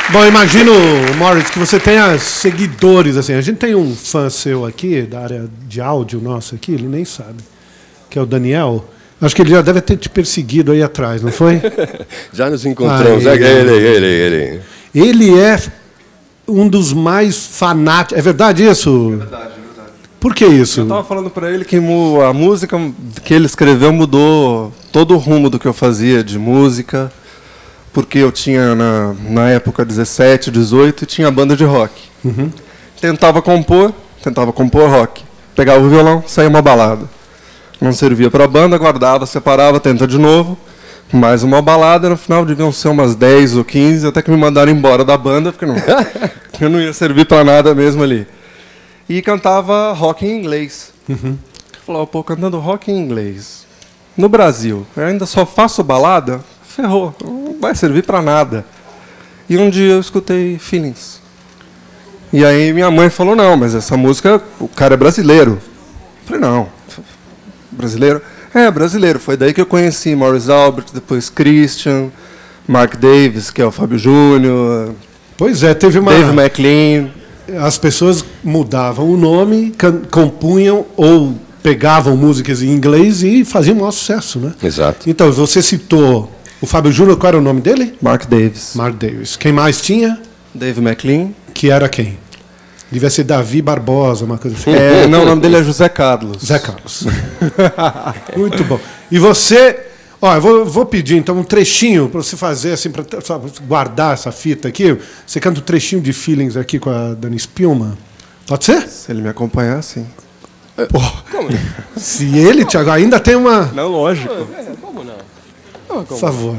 Bom, imagino, Morris, que você tenha seguidores, assim. A gente tem um fã seu aqui, da área de áudio nosso aqui, ele nem sabe, que é o Daniel. Acho que ele já deve ter te perseguido aí atrás, não foi? Já nos encontramos. Ele. Ele é um dos mais fanáticos. É verdade isso? É verdade. Por que isso? Eu estava falando para ele que a música que ele escreveu mudou todo o rumo do que eu fazia de música, porque eu tinha, na época, 17, 18, e tinha banda de rock. Uhum. Tentava compor rock. Pegava o violão, saía uma balada. Não servia para a banda, guardava, separava, tenta de novo. Mais uma balada, no final deviam ser umas 10 ou 15, até que me mandaram embora da banda, porque eu não ia servir para nada mesmo ali. E cantava rock em inglês. Uhum. Falava, pô, cantando rock em inglês. No Brasil, eu ainda só faço balada? Ferrou, não vai servir para nada. E um dia eu escutei Feelings. E aí minha mãe falou, não, mas essa música, o cara é brasileiro. Eu falei, não, brasileiro? É, brasileiro. Foi daí que eu conheci Morris Albert, depois Christian, Mark Davis, que é o Fábio Júnior. Pois é, teve uma... Dave McLean. As pessoas mudavam o nome, compunham ou pegavam músicas em inglês e faziam um maior sucesso, né? Exato. Então, você citou o Fábio Júnior, qual era o nome dele? Mark Davis. Mark Davis. Quem mais tinha? Dave McLean. Que era quem? Devia ser Davi Barbosa, uma coisa assim. Não, o nome dele é José Carlos. José Carlos. Muito bom. E você... Ó, eu vou pedir, então, um trechinho para você fazer, assim, para guardar essa fita aqui. Você canta um trechinho de Feelings aqui com a Dani Spillman. Pode ser? Se ele me acompanhar, sim. Pô, se ele, Thiago, ainda tem uma... Não, lógico. Como não? Por favor.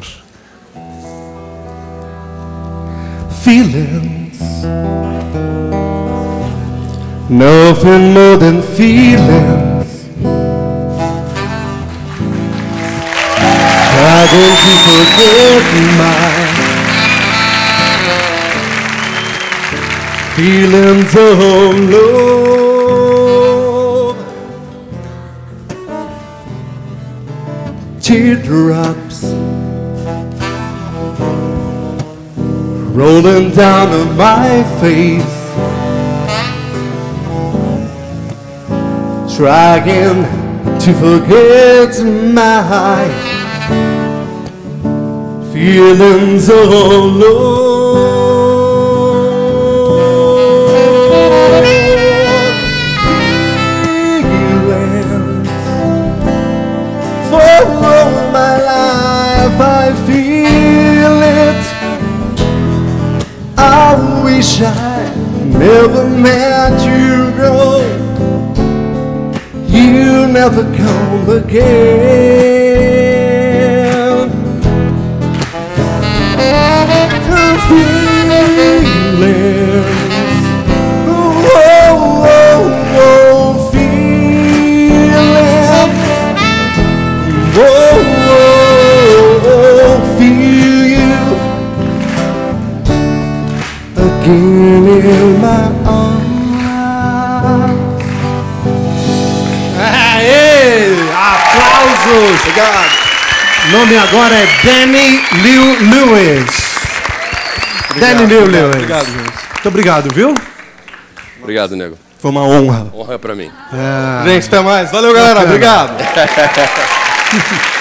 Feelings. Nothing more than feelings. Trying to forget my feelings of love. Teardrops rolling down on my face, trying to forget my feelings of love. Feelings for all my life I feel it. I wish I never met you, girl. You never come again. Feelings, feel you again in my arms. Aê! Aplausos! Obrigado. O nome agora é Danny Lewis. Danny Lewis. Obrigado, gente. Muito obrigado, viu? Obrigado, nego. Foi uma honra. Honra pra mim. Gente, até mais. Valeu, galera. Obrigado.